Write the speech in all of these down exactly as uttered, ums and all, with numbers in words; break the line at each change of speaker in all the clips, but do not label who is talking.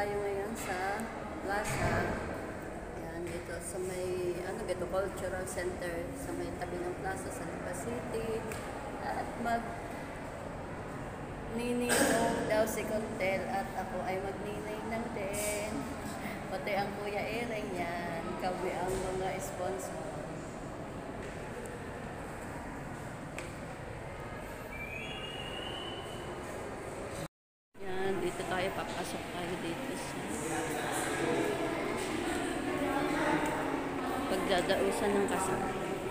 tayo ngayon sa plaza. Yan, dito sa may, ano dito, Cultural Center, sa may tabi ng plaza sa Lipa City. At mag nininong daw si Contel at ako ay magninang din. Pati ang Kuya Eren yan, kami ang mga sponsor. Yan, dito tayo, papasok tayo dito sa pagdadausan ng kasal.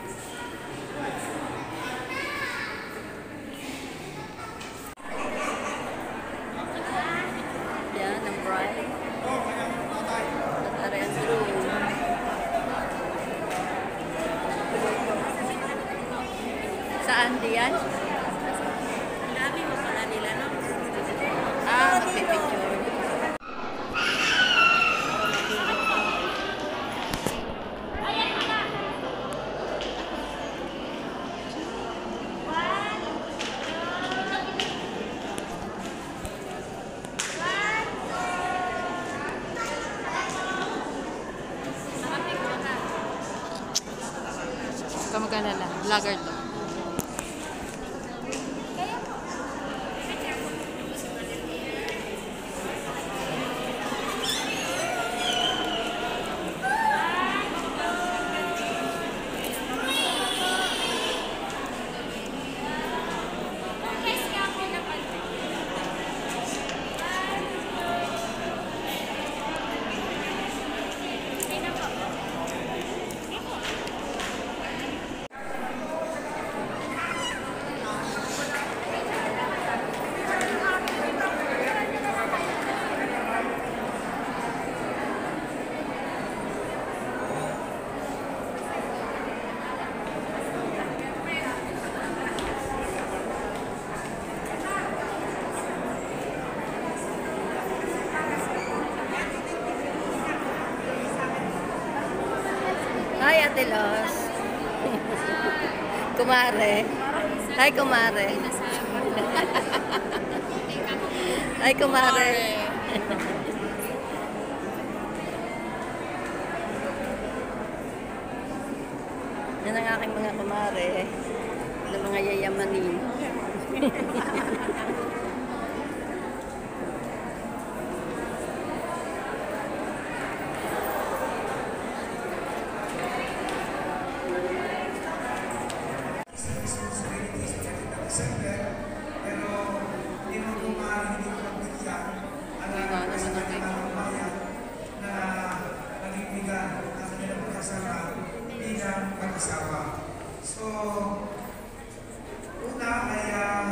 Yan, ang bride. At ang groom. Saan diyan?
Ang dami mo pala nila, no?
Ah, magpipicture.
Kamagana lang, vlogger to.
Hi, Ate Los. Kumare. Hi, Kumare. Hi, Kumare. Yan ang aking mga kumare. Ng mga yayamanin.
Pero hindi mo kumain, hindi ko magbigyan ang mga sa kanilang bayan na nagbibigan ang kanilang pagkasama bilang mag-asawa. So, una ay uh,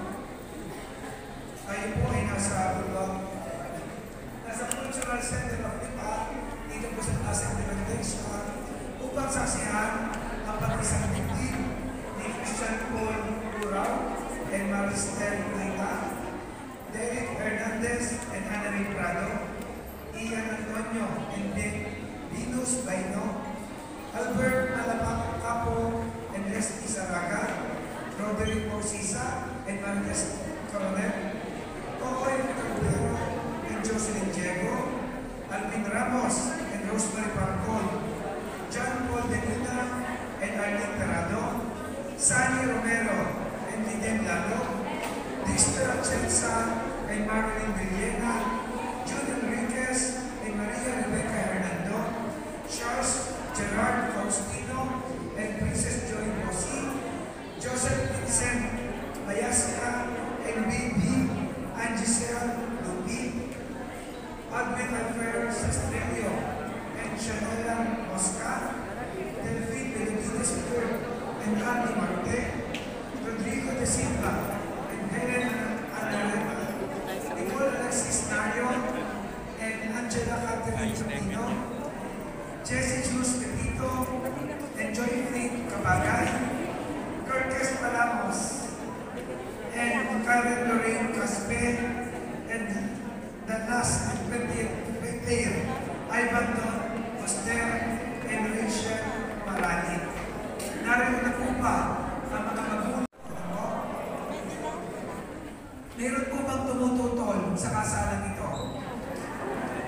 tayo po ay nasa Bulog. Nasa Cultural Center of Lipa, dito po sa Plaza Independencia, upang saksihan ang pag-isang tibig ni Christian Paul and Maristel Naita, Derek Hernandez and Anna Prado, Ian Antonio and Venus Baino, Albert Malapak Capo and Leslie Saraga, Roderick Morsisa and Marquez Coronel, Tokoy Carbero and Jocelyn Diego, Alvin Ramos and Rosemary Parcon, John Paul De Luna and Arlene Terrado, Sani Romero and Lidem Lalo, Dexter Atienza and Marilyn Villena, June Enriquez and Maria Rebecca Hernando, Charles Gerard Faustino and Princess Joy Bosi, Joseph Vincent Mayasca and B B Angisel Lupi, Admin Alfer Sastrilio and Chanela Mosca, Delphine Benedictus and Andy Marte, Rodrigo de Silva and Helen Anarema, Nicole Alexis Nario and Angela Catherine Chupino, Jessie Jules Pepito and Joyfrey Cabagay, Curtis Palamos and Karen Lorraine Caspe and the last twentieth player, Ivan Don Foster and Rachel Malani. Narito na po ba ang mga magulang? Meron po bang tumututol sa kasalan ito?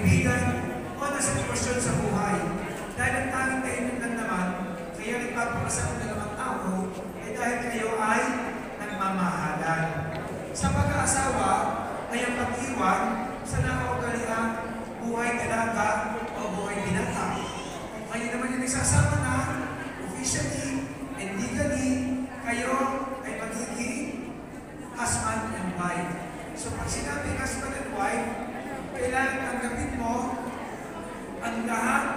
kaibigan, o nasa sitwasyon sa buhay. Dahil ang tanging kainin lang naman, kaya nagpapakasal ng dalawang tao, ay dahil kayo ay nagmamahalan. Sa pag-aasawa ay ang pag-iwan sa nakaugaliang buhay dalaga o buhay binata. Kung kayo naman yung nagsasama na, officially and legally, kayo ay magiging husband and wife. So pag sinabing husband and wife, kailangan tanggapin mo ang lahat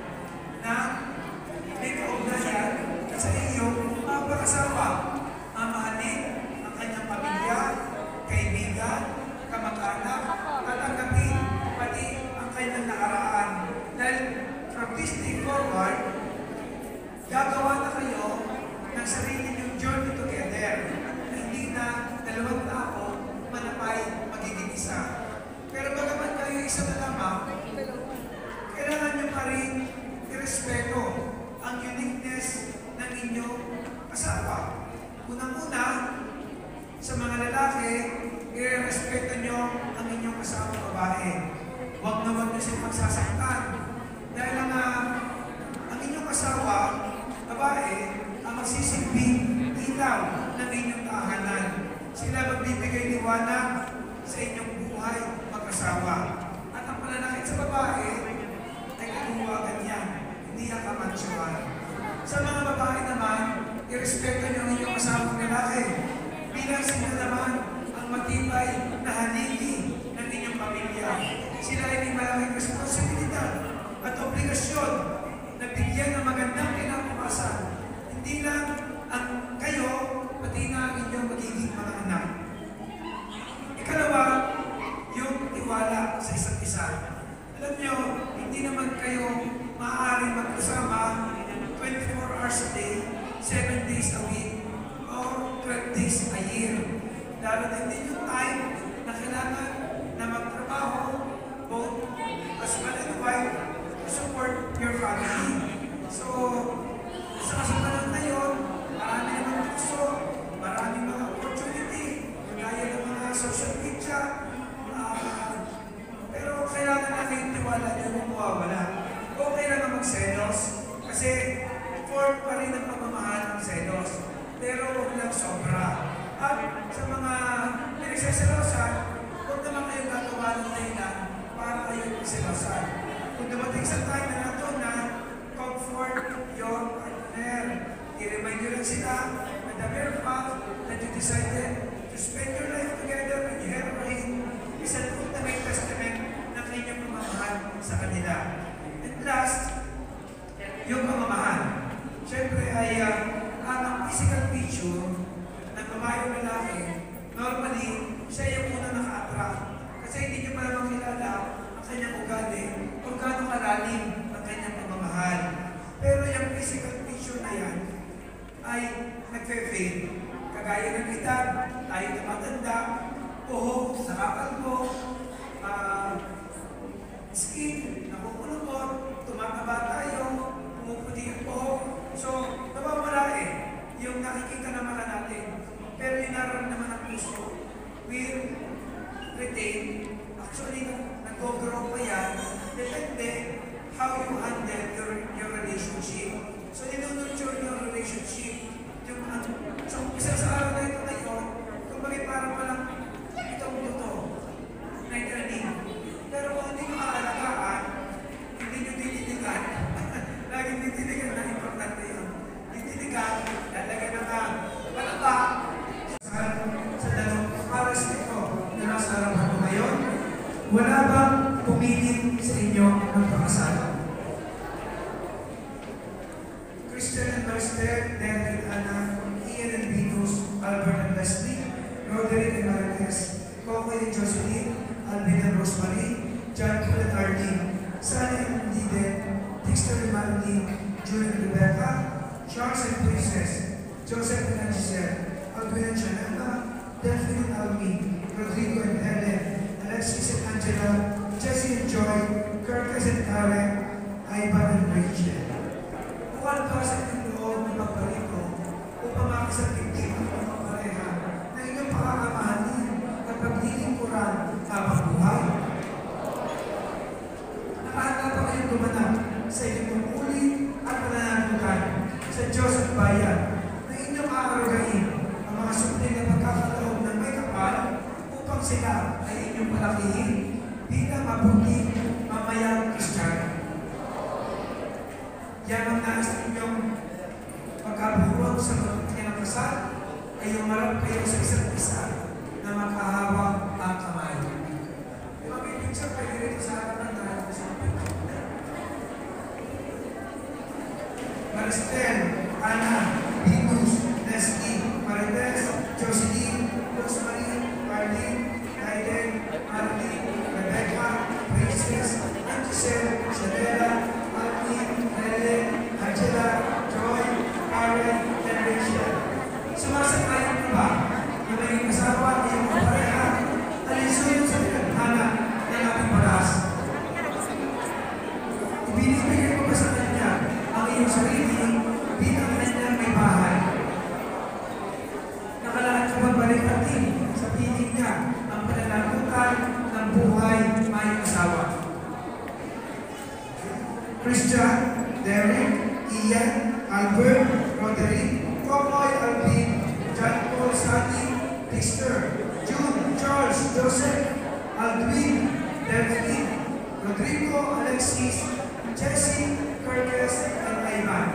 na may kaugnayan sa iyong mga pag-asawa. Mamahalin ang kanyang pamilya, kaibigan, kamag-anak, at tanggapin pati ang kanyang nakaraan. Dahil from this day forward, gagawa na kayo ng sarili niyong journey together na hindi na dalawang tao manapay magiging isa. Pero bagaman kayo isa na lamang, kailangan niyo pa rin irespeto ang uniqueness ng inyong asawa. Unang-una, sa mga lalaki, i-respeto niyo ang inyong asawang babae. Huwag na huwag niyo silang magsasaktan. Dahil ang, uh, ang inyong asawa, babae, ang magsisilbing ilaw ng inyong tahanan. Sila magbibigay liwanag sa inyong buhay mag-asawa. At ang pananakit sa babae ay kaluwagan yan, hindi ang kamatsuhan. Sa mga babae naman, irespeto niyo ang inyong asawang lalaki. Bilang sila naman ang matibay na haligi ng inyong pamilya. Sila ay may malaking responsibilidad at obligasyon na bigyan ng magandang kinabukasan. Hindi lang ang kayo, pati na ang inyong magiging mga anak. Ikalawa, yung tiwala sa isa't isa. Alam nyo, hindi naman kayo maaaring magkasama twenty-four hours a day, seven days a week, or twelve days a year. Darating din yung time na kailangan na magtrabaho both husband and wife to support your family. So, sa kasabalan na yun, marami naman tukso, marami mga opportunity, gaya ng mga social media, uh, pero kailangan na kayong tiwala nyo kung mawawala. Okay lang ang magselos, kasi form pa rin ang pagmamahal ng selos, pero huwag lang sobra. At sa mga pinagseselosan, huwag naman kayong gagawa ng dahilan para kayo magselosan. Kung dumating sa time na nato na comfort your partner, i-remind nyo lang sila na the mere fact that you decided to spend your life together and you have a ring is an ultimate testament ng inyong pamamahal sa kanila. And last, yung pamamahal. Siyempre ay uh, ang physical picture ng babae o lalaki, normally, siya yung unang naka-attract. Kasi hindi nyo pa naman kilala ang kanyang ugali kung gaano kalalim ang kanyang pamamahal. Pero yung physical picture na yan ay nagfe-fade. Kagaya ng edad, tayo na matanda, buhok, nakakalbo, uh, skin, nakukulubot, tumataba tayo, pumuputi yung buhok. So, nawawala eh, yung nakikita na mata natin. Pero yung nararamdaman ng puso will retain. Actually, nag-grow pa yan. Depende how you handle your, your relationship. So, ninunurture your relationship. Yung, uh, so, isa sa araw na ito ngayon, kung bagay parang palang itong luto, na itanim. Pero kung hindi nyo aalagaan, hindi nyo dititigan. Laging dititigan na importante yun. Dititigan, lalagyan na ka, palaba, sa, sa dalawang paras nito na nasa harapan mo ngayon, wala bang pumilit sa inyo ng pakasal? Christian and Marcel, David, Anna, Ian and Venus, Albert and Leslie, Roderick and Marquez, Coco and Jocelyn, Alvin and Rosemary, John Paul and Arlene, Sunny and Liden, Dexter and Marilyn, Julie and Rebecca, Charles and Princess, Joseph and Giselle, Alvin and Janana, Delphine and Almi, Rodrigo and Helen, Alexis and Angela, Jessie and Joy, Curtis and Karen, Ivan and Rachel. Kung ano kasi yung loob ng pagbarito upang makasagiging ang mga pareha na inyong pakakamahalin at paglilingkuran habang buhay. mabuti mamayang Kristiyano. Yan ang nais ninyong pagkabuhuan sa mabuti ng kasal ay umarap kayo sa isa't isa na makahawak ang kamay. Di ba may picture kayo dito sa harapan na sa picture? Maristel, Ana, Venus, Leslie, Marites, Jocelyn, Rosemary, Arlene, Aiden, Arlene, Rebecca, Princess, Angisel, Sadela, Alvin, Helen, Angela, Joy, Karen, and Rachel. Sumasang-ayon ka ba na maging asawa at iyong kapareha? Alinsunod sa pinaghahanap ng ating paras. Ibinibigay mo ba sa kanya ang iyong sarili bilang kanyang may bahay? Nakalaan ka ba balik-atin sa piling niya ang pananagutan ng buhay may asawa? Christian, Derek, Ian, Albert, Roderick, Kokoy, Alvin, John Paul, Sati, Dexter, June, Charles, Joseph, Aldwin, Delphine, Rodrigo, Alexis, Jesse, Curtis, and Ivan.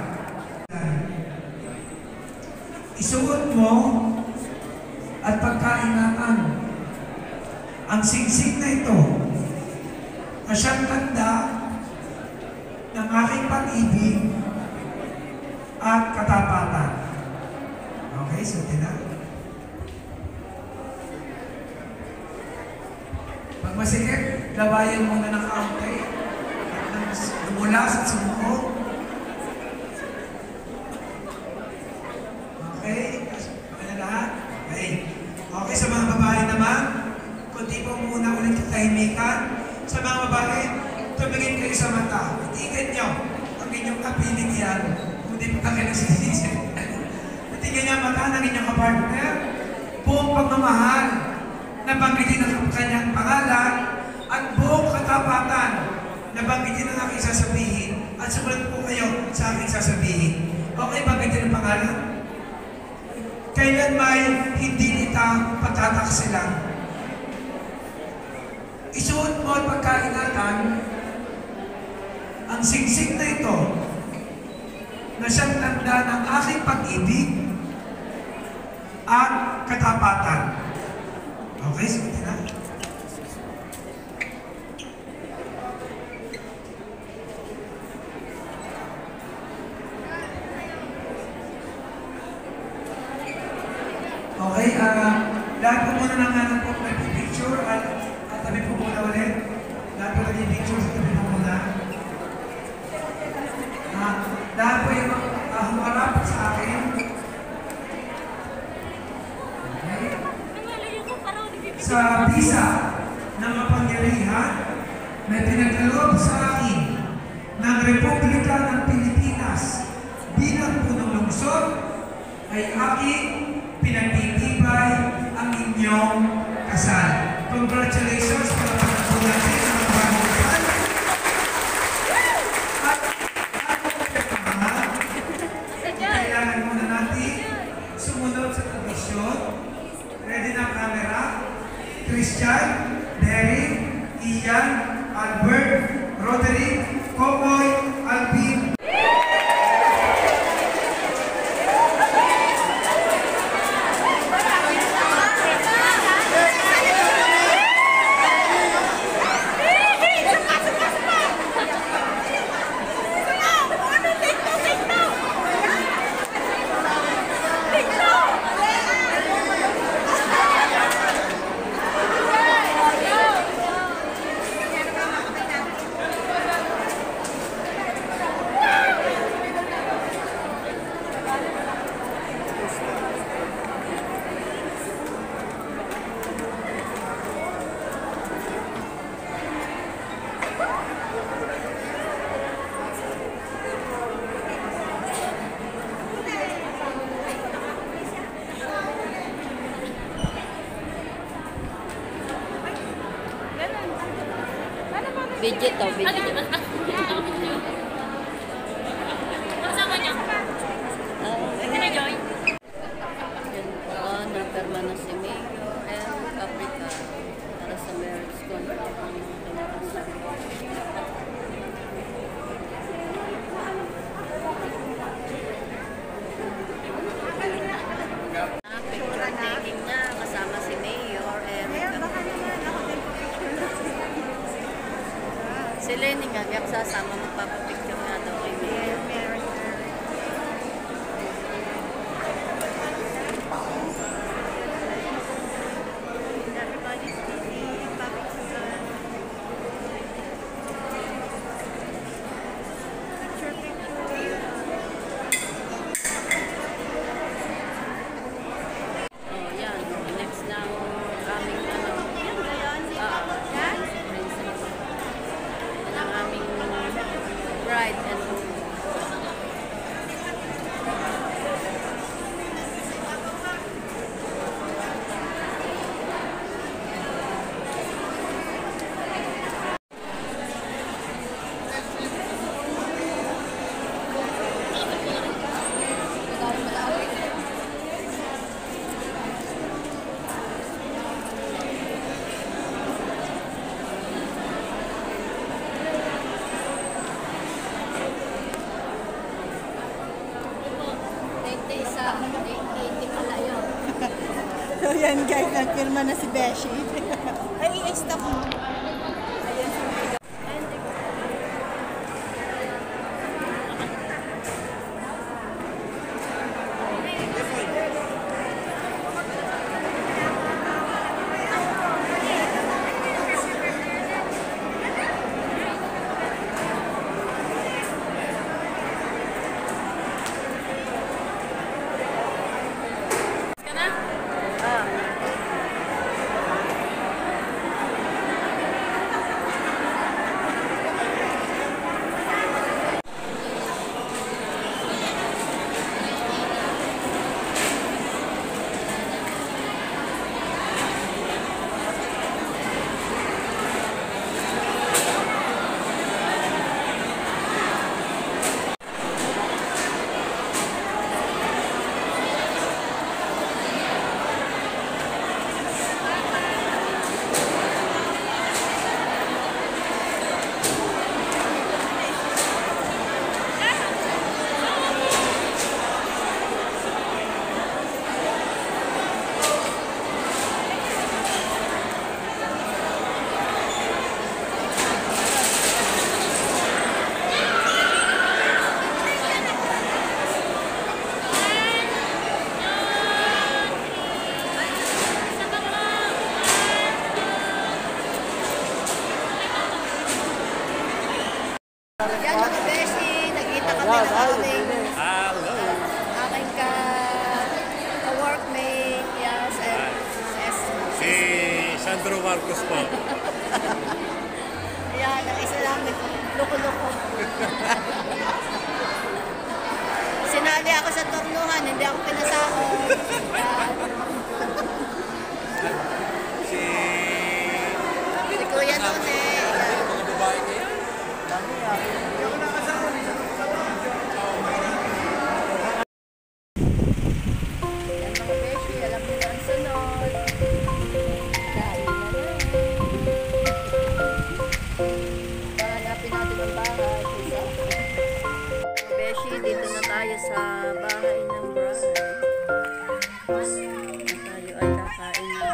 Isuot mo at pagkaingatan ang singsing na ito na siyang tanda ng aking pag-ibig at katapatan. Okay, sutin na. Pag masikip, lawayan muna ng kaunti. Lumulas at sumuko. Okay? Okay na lahat? Okay. Okay, sa mga babae naman, kunti po muna ulit katahimikan. Sa mga babae, tumingin kayo sa mata. Itigan nyo ang inyong kapiling yan. Kung di pa kayo nagsisisip. Itigan nyo ang mata ng inyong kapartner. Buong pagmamahal na banggitin ang kanyang pangalan at buong katapatan na banggitin ang aking sasabihin at sumunod po kayo sa aking sasabihin. Okay, banggitin ang pangalan? Kailan may hindi kita patataksilan. Isuot mo at pagkaingatan ang singsing na ito na siyang tanda ng aking pag-ibig at katapatan. Okay, sumunod na. Okay, uh, lahat po muna ng anak po nag-picture at, at tabi po muna ulit. Lahat po nag-picture sa tabi po muna. Uh, lahat po yung uh, humarap sa akin. Okay. Sa bisa ng mapangyarihan na pinagkaloob sa akin ng Republika ng Pilipinas bilang punong lungsod ay aking pinagtitibay ang inyong kasal. Congratulations para po natin sa mga bagong kasal. At at kailangan muna natin sumunod sa tradisyon. Ready na ang camera? Christian, Derek, Ian, Albert, Roderick, Kokoy, Alvin,
Video to, video.
Kasama niyo?
Ah,
Ito na, Joy.
Yan po, napirma na si Mayo and Caprica para sa marriage contract ng Si Lenny nga, gayak sasama, magpapapicture nga daw kay Mayor.
Everybody's busy, papicture. Picture, picture.
Oh, yan. Next na ang aming ano. Ah, yan ang aming bride and groom.
So yan guys, nagpirma na si Beshi. Ay, i-stop mo.
Ka na?
Ah. Yan mga beshi, nagkita kami ng aming aking ka ka-workmate, yes, and yes,
Si Sandro Marcos po.
yan, ang isa namin, loko-loko. Sinali ako sa turnuhan, hindi ako pinasahod. Yan.
Si...
Si Kuya Nune, yan.
Mga babae niya.
Yan mga beshi, alam niyo na ang sunod. Kain na na. Hanapin natin ang bahay. Isa. Beshi, dito na tayo sa bahay ng bride. Tayo ay kakain na.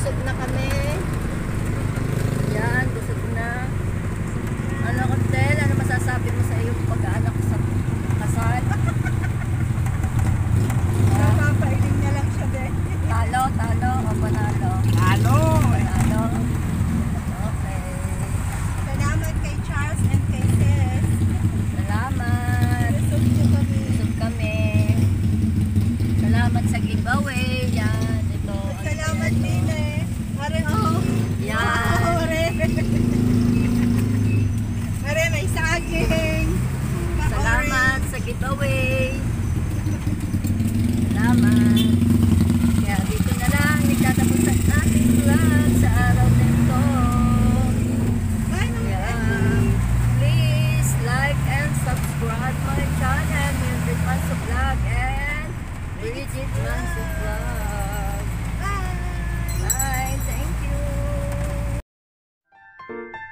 busog na kami. Yan, busog na. Ano, Cocktail, ano masasabi mo sa iyong pag-aanak sa kasal?
Napapailing na lang siya, be.
Talo, talo, o panalo?
Halo!
Panalo. Okay.
Salamat kay Charles and kay Tess.
Salamat.
Busog niyo kami.
Busog kami. Salamat sa giveaway. Yan, ito.
Salamat din eh. Are, oh.
Yan.
Wow, are. Are, may saging.
Salamat sa giveaway. Salamat. Kaya dito na lang nagtatapos ang ating vlog sa araw na ito.
Bye, Mama.
Yeah. Please like and subscribe my channel, Mildred Manso Vlog and Bridget Manso Vlog.
Bye.
Bye. Thank you.